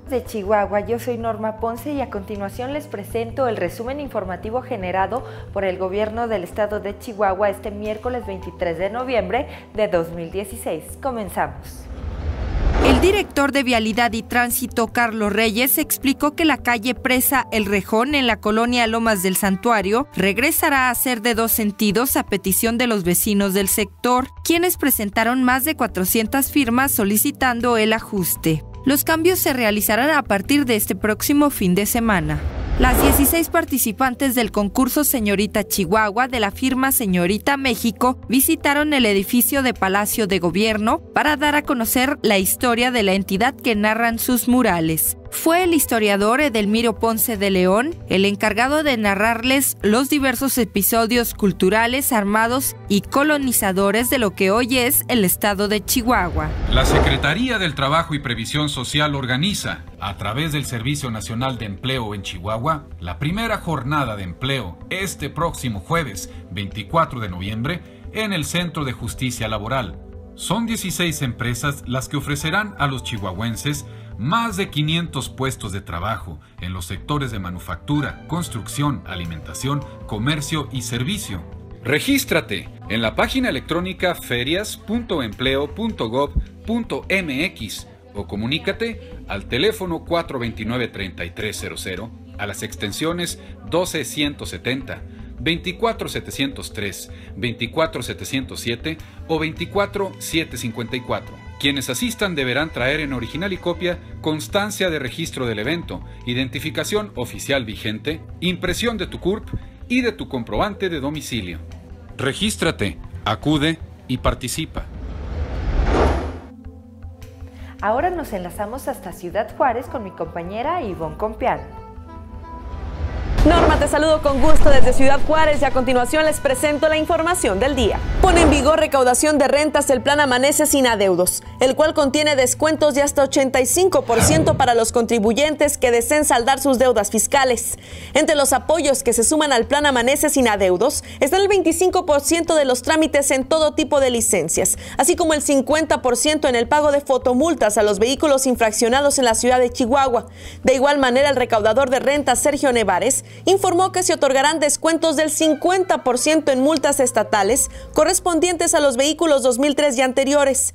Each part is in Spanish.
De Chihuahua, yo soy Norma Ponce y a continuación les presento el resumen informativo generado por el gobierno del estado de Chihuahua este miércoles 23 de noviembre de 2016. Comenzamos. El director de Vialidad y Tránsito, Carlos Reyes, explicó que la calle Presa El Rejón en la colonia Lomas del Santuario regresará a ser de dos sentidos a petición de los vecinos del sector, quienes presentaron más de 400 firmas solicitando el ajuste. Los cambios se realizarán a partir de este próximo fin de semana. Las 16 participantes del concurso Señorita Chihuahua de la firma Señorita México visitaron el edificio de Palacio de Gobierno para dar a conocer la historia de la entidad que narran sus murales. Fue el historiador Edelmiro Ponce de León el encargado de narrarles los diversos episodios culturales, armados y colonizadores de lo que hoy es el estado de Chihuahua. La Secretaría del Trabajo y Previsión Social organiza, a través del Servicio Nacional de Empleo en Chihuahua, la primera jornada de empleo este próximo jueves 24 de noviembre en el Centro de Justicia Laboral. Son 16 empresas las que ofrecerán a los chihuahuenses más de 500 puestos de trabajo en los sectores de manufactura, construcción, alimentación, comercio y servicio. Regístrate en la página electrónica ferias.empleo.gov.mx o comunícate al teléfono 429-3300 a las extensiones 12170, 24703, 24707 o 24754. Quienes asistan deberán traer en original y copia constancia de registro del evento, identificación oficial vigente, impresión de tu CURP y de tu comprobante de domicilio. Regístrate, acude y participa. Ahora nos enlazamos hasta Ciudad Juárez con mi compañera Ivonne Compián. Norma, te saludo con gusto desde Ciudad Juárez y a continuación les presento la información del día. Pone en vigor recaudación de rentas el plan Amanece Sin Adeudos, el cual contiene descuentos de hasta 85% para los contribuyentes que deseen saldar sus deudas fiscales. Entre los apoyos que se suman al plan Amanece Sin Adeudos está el 25% de los trámites en todo tipo de licencias, así como el 50% en el pago de fotomultas a los vehículos infraccionados en la ciudad de Chihuahua. De igual manera, el recaudador de rentas, Sergio Nevares, informó que se otorgarán descuentos del 50% en multas estatales correspondientes a los vehículos 2003 y anteriores,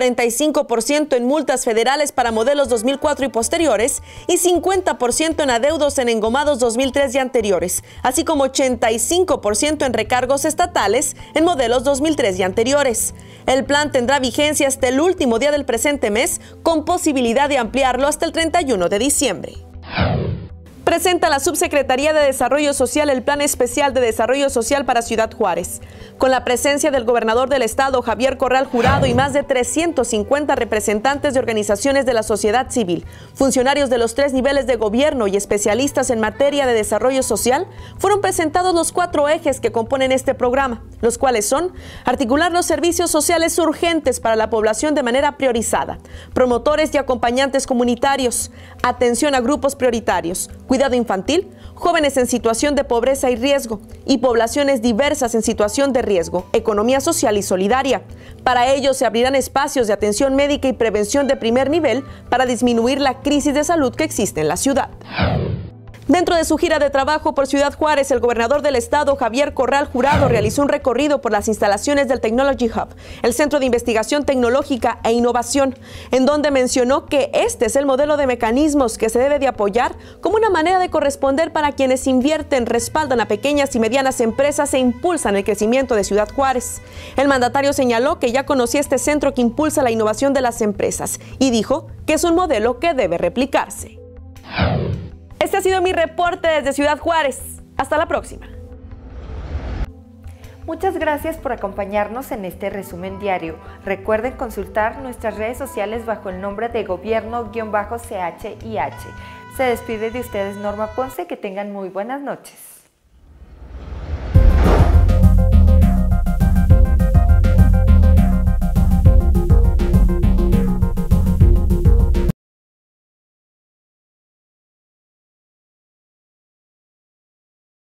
45% en multas federales para modelos 2004 y posteriores y 50% en adeudos en engomados 2003 y anteriores, así como 85% en recargos estatales en modelos 2003 y anteriores. El plan tendrá vigencia hasta el último día del presente mes, con posibilidad de ampliarlo hasta el 31 de diciembre. Presenta la Subsecretaría de Desarrollo Social el Plan Especial de Desarrollo Social para Ciudad Juárez. Con la presencia del gobernador del estado, Javier Corral Jurado, y más de 350 representantes de organizaciones de la sociedad civil, funcionarios de los 3 niveles de gobierno y especialistas en materia de desarrollo social, fueron presentados los 4 ejes que componen este programa, los cuales son: articular los servicios sociales urgentes para la población de manera priorizada, promotores y acompañantes comunitarios, atención a grupos prioritarios, cuidado infantil, jóvenes en situación de pobreza y riesgo y poblaciones diversas en situación de riesgo, economía social y solidaria. Para ello se abrirán espacios de atención médica y prevención de primer nivel para disminuir la crisis de salud que existe en la ciudad. Dentro de su gira de trabajo por Ciudad Juárez, el gobernador del estado, Javier Corral Jurado, realizó un recorrido por las instalaciones del Technology Hub, el Centro de Investigación Tecnológica e Innovación, en donde mencionó que este es el modelo de mecanismos que se debe de apoyar como una manera de corresponder para quienes invierten, respaldan a pequeñas y medianas empresas e impulsan el crecimiento de Ciudad Juárez. El mandatario señaló que ya conocía este centro que impulsa la innovación de las empresas y dijo que es un modelo que debe replicarse. Este ha sido mi reporte desde Ciudad Juárez. Hasta la próxima. Muchas gracias por acompañarnos en este resumen diario. Recuerden consultar nuestras redes sociales bajo el nombre de Gobierno-CHIH. Se despide de ustedes Norma Ponce. Que tengan muy buenas noches.